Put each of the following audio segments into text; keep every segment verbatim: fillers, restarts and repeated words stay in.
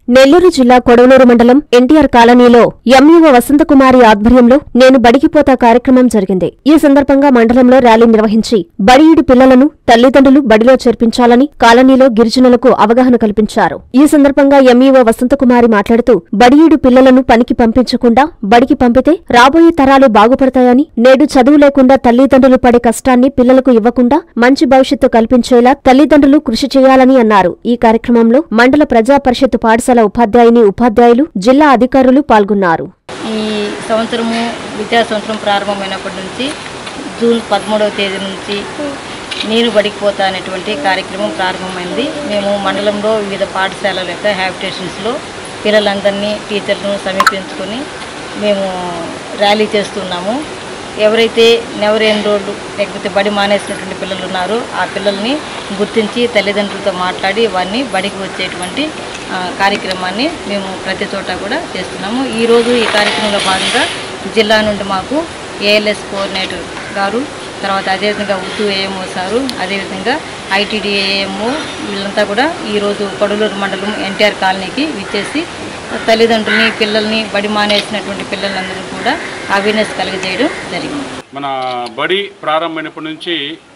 నెల్లూరు జిల్లా కొడవలూరు మండలం ఎన్టీఆర్ కాలనీలో ఎంఈఓ వసంతకుమారి ఆధ్వర్యంలో నేను బడికిపోతా కార్యక్రమం జరిగింది. ఈ సందర్భంగా మండలంలో ర్యాలీ నిర్వహించి బడిఈడు పిల్లలను తల్లిదండ్రులు బడిలో చేర్పించాలని కాలనీలో గిరిజనులకు అవగాహన కల్పించారు. ఈ సందర్భంగా ఎంఈఓ వసంతకుమారి మాట్లాడుతూ బడిఈడు పిల్లలను పనికి పంపించకుండా బడికి పంపితే రాబోయే తరాలు బాగుపడతాయని, నేడు చదువు లేకుండా తల్లిదండ్రులు పడే కష్టాన్ని పిల్లలకు ఇవ్వకుండా మంచి భవిష్యత్తు కల్పించేలా తల్లిదండ్రులు కృషి చేయాలని అన్నారు. ఈ కార్యక్రమంలో మండల ప్రజా పరిషత్ పాఠశాల ఉపాధ్యాయుని ఉపాధ్యాయులు జిల్లా అధికారులు పాల్గొన్నారు. ఈ సంవత్సరము విద్యా సంవత్సరం ప్రారంభమైనప్పటి నుంచి జూన్ పదమూడవ తేదీ నుంచి నేను బడికి పోతా అనేటువంటి కార్యక్రమం ప్రారంభమైంది. మేము మండలంలో వివిధ పాఠశాలల యొక్క హ్యాబిటేషన్స్లో పిల్లలందరినీ టీచర్లను సమీపించుకొని మేము ర్యాలీ చేస్తున్నాము. ఎవరైతే నెవర్ ఎన్రోల్డ్ లేకపోతే బడి మానేసినటువంటి పిల్లలు ఉన్నారో ఆ పిల్లల్ని గుర్తించి తల్లిదండ్రులతో మాట్లాడి వారిని బడికి వచ్చేటువంటి కార్యక్రమాన్ని మేము ప్రతి చోట కూడా చేస్తున్నాము. ఈరోజు ఈ కార్యక్రమంలో భాగంగా జిల్లా నుండి మాకు ఏఎల్ఎస్ కోఆర్డినేటర్ గారు, తర్వాత అదేవిధంగా ఉర్దూ ఏఎంఓ సారు, అదేవిధంగా ఐటీడీ ఏఎంఓ వీళ్ళంతా కూడా ఈరోజు కొడవలూరు మండలం ఎన్టీఆర్ కాలనీకి విచ్చేసి తల్లిదండ్రుల్ని పిల్లల్ని బడి మానేసినటువంటి పిల్లలందరూ కూడా అవేర్నెస్ కలిగజేయడం జరిగింది. మన బడి ప్రారంభమైనప్పటి నుంచి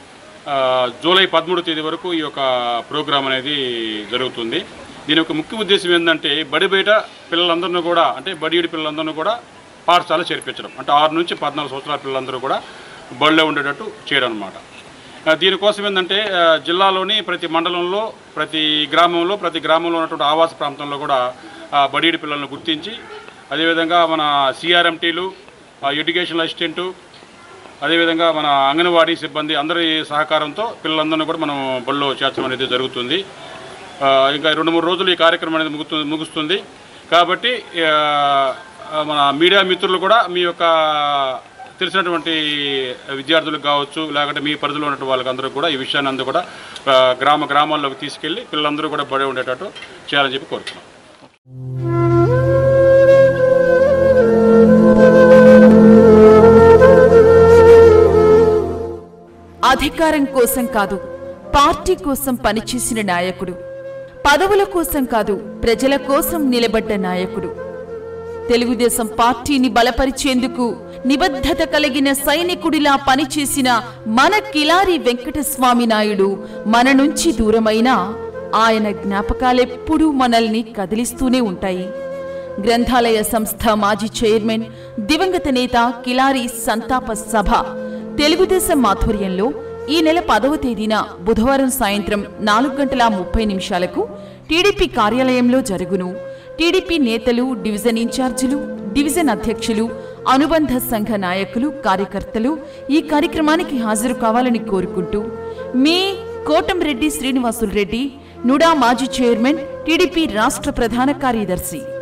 జూలై పదమూడవ తేదీ వరకు ఈ యొక్క ప్రోగ్రాం అనేది జరుగుతుంది. దీని యొక్క ముఖ్య ఉద్దేశం ఏంటంటే బడి బయట పిల్లలందరినీ కూడా అంటే బడిఈడి పిల్లలందరినీ కూడా పాఠశాల చేర్పించడం, అంటే ఆరు నుంచి పద్నాలుగు సంవత్సరాల పిల్లలందరూ కూడా బడిలో ఉండేటట్టు చేయడం అన్నమాట. దీనికోసం ఏంటంటే జిల్లాలోని ప్రతి మండలంలో ప్రతి గ్రామంలో ప్రతి గ్రామంలో ఉన్నటువంటి ఆవాస ప్రాంతంలో కూడా బడిఈడి పిల్లలను గుర్తించి, అదేవిధంగా మన సిఆర్ఎంటీలు, ఎడ్యుకేషనల్ అసిస్టెంటు, అదేవిధంగా మన అంగన్వాడీ సిబ్బంది అందరి సహకారంతో పిల్లలందరినీ కూడా మనం బడిలో చేర్చడం అనేది జరుగుతుంది. ఇంకా రెండు మూడు రోజులు ఈ కార్యక్రమం అనేది ముగుతు ముగుస్తుంది కాబట్టి మన మీడియా మిత్రులు కూడా మీ యొక్క తెలిసినటువంటి విద్యార్థులకు కావచ్చు, లేకుంటే మీ పరిధిలో ఉన్నటువంటి వాళ్ళకి అందరూ కూడా ఈ విషయాన్ని అందరూ కూడా గ్రామ గ్రామాల్లోకి తీసుకెళ్ళి పిల్లలందరూ కూడా బడి ఉండేటట్టు చేయాలని చెప్పి కోరుతున్నాం. అధికారం కోసం కాదు, పార్టీ కోసం పనిచేసిన నాయకుడు. పదవుల కోసం కాదు, ప్రజల కోసం నిలబడ్డ నాయకుడు. తెలుగుదేశం పార్టీని బలపరిచేందుకు నిబద్ధత కలిగిన సైనికుడిలా పనిచేసిన మన కిలారి వెంకటస్వామి నాయుడు మన నుంచి దూరమైనా ఆయన జ్ఞాపకాలెప్పుడూ మనల్ని కదిలిస్తూనే ఉంటాయి. గ్రంథాలయ సంస్థ మాజీ చైర్మన్ దివంగత నేత కిలారి సంతాప సభ తెలుగుదేశం ఆధ్వర్యంలో ఈ నెల పదవ తేదీన బుధవారం సాయంత్రం నాలుగు గంటల ముప్పై నిమిషాలకు టీడీపీ కార్యాలయంలో జరుగును. టీడీపీ నేతలు, డివిజన్ ఇన్ఛార్జీలు, డివిజన్ అధ్యక్షులు, అనుబంధ సంఘ నాయకులు, కార్యకర్తలు ఈ కార్యక్రమానికి హాజరు కావాలని కోరుకుంటూ మీ కోటంరెడ్డి శ్రీనివాసులు రెడ్డి, నుడా మాజీ చైర్మన్, టీడీపీ రాష్ట్ర ప్రధాన కార్యదర్శి.